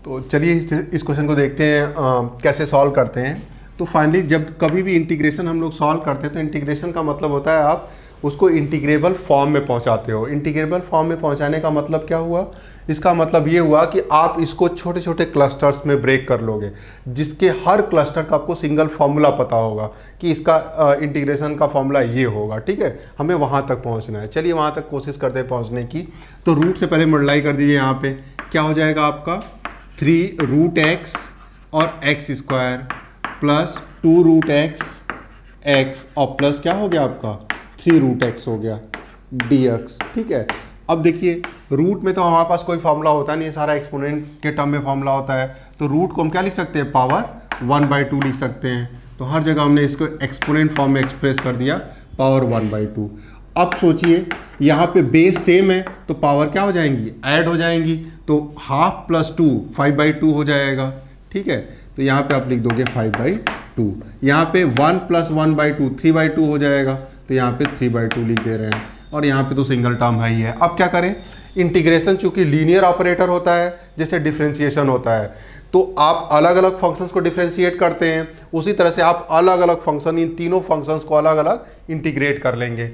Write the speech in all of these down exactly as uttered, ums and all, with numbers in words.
तो चलिए इस इस क्वेश्चन को देखते हैं आ, कैसे सॉल्व करते हैं। तो फाइनली जब कभी भी इंटीग्रेशन हम लोग सॉल्व करते हैं तो इंटीग्रेशन का मतलब होता है आप उसको इंटीग्रेबल फॉर्म में पहुंचाते हो। इंटीग्रेबल फॉर्म में पहुंचाने का मतलब क्या हुआ? इसका मतलब ये हुआ कि आप इसको छोटे छोटे क्लस्टर्स में ब्रेक कर लोगे, जिसके हर क्लस्टर का आपको सिंगल फॉर्मूला पता होगा कि इसका इंटीग्रेशन का फॉर्मूला ये होगा। ठीक है, हमें वहाँ तक पहुँचना है। चलिए वहाँ तक कोशिश करते हैं पहुँचने की। तो रूट से पहले मल्टीप्लाई कर दीजिए। यहाँ पे क्या हो जाएगा आपका थ्री रूट एक्स और x square plus two root x x और प्लस क्या हो गया आपका थ्री रूट एक्स हो गया डी एक्स। ठीक है, अब देखिए रूट में तो हमारे पास कोई फॉर्मूला होता नहीं है, सारा एक्सपोनेंट के टर्म में फॉर्मूला होता है। तो रूट को हम क्या लिख सकते हैं? पावर वन बाई टू लिख सकते हैं। तो हर जगह हमने इसको एक्सपोनेंट फॉर्म में एक्सप्रेस कर दिया, पावर वन बाई टू। अब सोचिए यहाँ पे बेस सेम है तो पावर क्या हो जाएंगी? ऐड हो जाएंगी। तो half plus two five by two हो जाएगा। ठीक है, तो यहाँ पे आप लिख दोगे फाइव बाई टू। यहाँ पे one plus one by two three by two हो जाएगा, तो यहाँ पे थ्री बाई टू लिख दे रहे हैं। और यहाँ पे तो सिंगल टर्म है ही है। अब क्या करें? इंटीग्रेशन चूंकि लीनियर ऑपरेटर होता है जैसे डिफरेंशिएशन होता है, तो आप अलग अलग फंक्शंस को डिफरेंशिएट करते हैं, उसी तरह से आप अलग अलग फंक्शन, इन तीनों फंक्शंस को अलग अलग इंटीग्रेट कर लेंगे।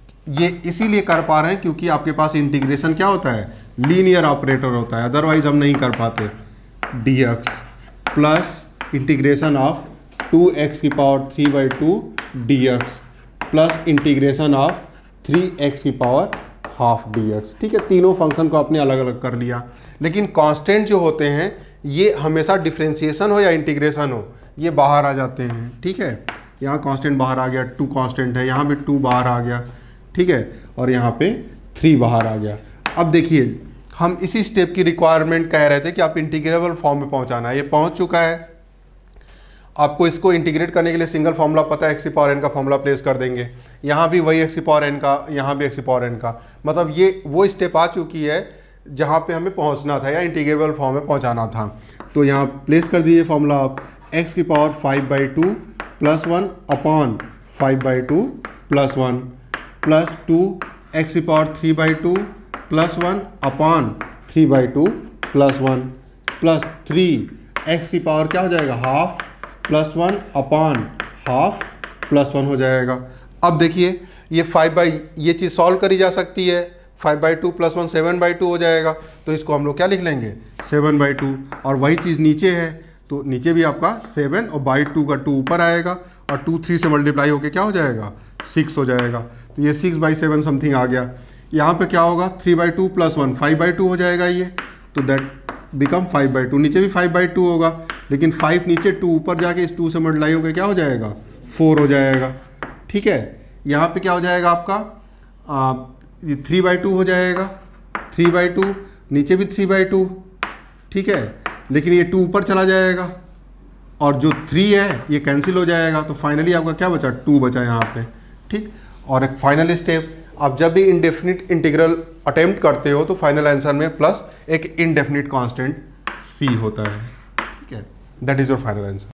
ये इसीलिए कर पा रहे हैं क्योंकि आपके पास इंटीग्रेशन क्या होता है? लीनियर ऑपरेटर होता है, अदरवाइज हम नहीं कर पाते। D x plus integration of two x की power three by two d x plus integration of three x की पावर हाफ डी एक्स। ठीक है, तीनों फंक्शन को आपने अलग अलग कर लिया। लेकिन कांस्टेंट जो होते हैं ये हमेशा डिफरेंशिएशन हो या इंटीग्रेशन हो, ये बाहर आ जाते हैं। ठीक है, यहाँ कांस्टेंट बाहर आ गया, टू कांस्टेंट है, यहाँ पे टू बाहर आ गया। ठीक है, और यहाँ पे थ्री बाहर आ गया। अब देखिए हम इसी स्टेप की रिक्वायरमेंट कह रहे थे कि आप इंटीग्रेबल फॉर्म में पहुँचाना है, ये पहुँच चुका है। आपको इसको इंटीग्रेट करने के लिए सिंगल फॉर्मूला पता है, एक्स की पावर एन का फॉर्मूला प्लेस कर देंगे। यहाँ भी वही एक्स की पावर एन का, यहाँ भी एक्स की पावर एन का। मतलब ये वो स्टेप आ चुकी है जहाँ पे हमें पहुँचना था या इंटीग्रेबल फॉर्म में पहुँचाना था। तो यहाँ प्लेस कर दीजिए फॉर्मूला आप, एक्स की power five by two plus one upon five by two plus one plus two x की power three by two plus one upon three by two plus one plus three x की power क्या हो जाएगा? Half plus one upon half plus one हो जाएगा। अब देखिए ये फाइव बाई ये चीज़ सॉल्व करी जा सकती है। Five by two plus one seven by two हो जाएगा। तो इसको हम लोग क्या लिख लेंगे? Seven by two. और वही चीज़ नीचे है तो नीचे भी आपका सेवन और बाई टू का टू ऊपर आएगा और टू थ्री से मल्टीप्लाई होके क्या हो जाएगा? सिक्स हो जाएगा। तो ये सिक्स बाई सेवन समथिंग आ गया। यहाँ पे क्या होगा? Three by two plus one five by two हो जाएगा ये, तो that become five by two. नीचे भी फाइव बाई टू होगा, लेकिन फाइव नीचे टू ऊपर जाके इस टू से मल्टीप्लाई होकर क्या हो जाएगा? फोर हो जाएगा। ठीक है, यहाँ पे क्या हो जाएगा आपका? आ, ये थ्री बाई टू हो जाएगा, थ्री बाई टू नीचे भी थ्री बाई टू। ठीक है, लेकिन ये टू ऊपर चला जाएगा और जो थ्री है ये कैंसिल हो जाएगा। तो फाइनली आपका क्या बचा? टू बचा यहाँ पे। ठीक, और एक फाइनल स्टेप, आप जब भी इंडेफिनिट इंटीग्रल अटेम्प्ट करते हो तो फाइनल आंसर में प्लस एक इनडेफिनिट कांस्टेंट सी होता है। ठीक है, that is your final answer.